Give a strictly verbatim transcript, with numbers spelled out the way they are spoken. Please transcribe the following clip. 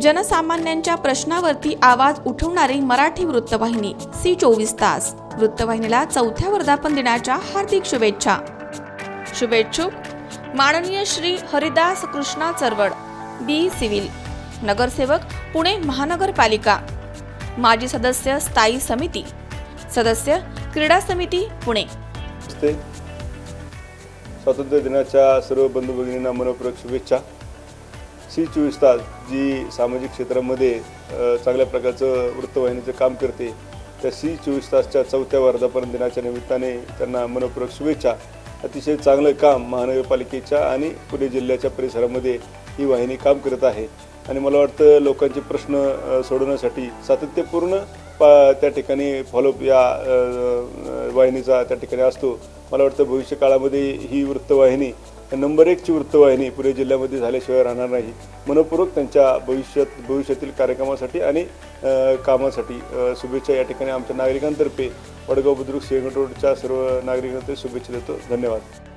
जनसामान्यांच्या प्रश्नावरती आवाज उठवणारी मराठी वृत्तवाहिनी सी चोवीस तास। वृत्तवाहिनीला चौथ्या वर्धापन दिनाच्या हार्दिक शुभेच्छा। शुभेच्छुक माननीय श्री हरिदास कृष्णा चरवड, बी सिव्हिल, नगरसेवक पुणे महानगरपालिका, माजी सदस्य स्थायी समिती, सदस्य क्रीडा समिती पुणे। स्वातंत्र्य दिनाच्या सर्व बंधू भगिनींना मनपूर्वक शुभेच्छा। सी चोवीस तास जी सामाजिक क्षेत्रामध्ये चांगल्या प्रकारचं वृत्तवाहिनीचं काम करते, त्या सी चोवीस तासच्या चौथ्या वर्धापन दिनाच्या निमित्ताने त्यांना मनपूर्वक शुभेच्छा। अतिशय चांगलं काम महानगरपालिकेच्या आणि पुणे जिल्ह्याच्या परिसरामध्ये ही वाहिनी काम करत आहे आणि मला वाटतं लोकांचे प्रश्न सोडवण्यासाठी सातत्यपूर्ण त्या ठिकाणी फॉलोअप या वाहिनीचा त्या ठिकाणी असतो। मला वाटतं भविष्य काळामध्ये ही वृत्तवाहिनी नंबर एकची वृत्तवाहिनी पुणे जिल्ह्यामध्ये झाल्याशिवाय राहणार नाही। मनपूर्वक त्यांच्या भविष्यात भविष्यातील कार्यक्रमासाठी आणि कामासाठी शुभेच्छा या ठिकाणी आमच्या नागरिकांतर्फे वडगाव बुद्रुक सिंहगड रोडच्या सर्व नागरिकांतर्फे शुभेच्छा देतो। धन्यवाद।